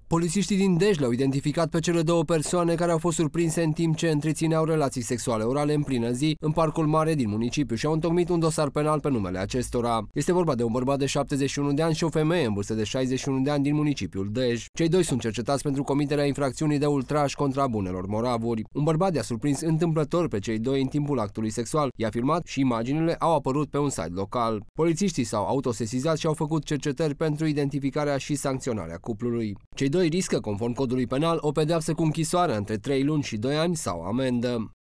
Polițiștii din Dej le-au identificat pe cele două persoane care au fost surprinse în timp ce întrețineau relații sexuale orale în plină zi în Parcul Mare din municipiu și au întocmit un dosar penal pe numele acestora. Este vorba de un bărbat de 71 de ani și o femeie în vârstă de 61 de ani din municipiul Dej. Cei doi sunt cercetați pentru comiterea infracțiunii de ultraj contra bunelor moravuri. Un bărbat i-a surprins întâmplător pe cei doi în timpul actului sexual, i-a filmat și imaginile au apărut pe un site local. Polițiștii s-au autosesizat și au făcut cercetări pentru identificarea și sancționarea cuplului. Cei doi riscă, conform codului penal, o pedeapsă cu închisoare între 3 luni și 2 ani sau amendă.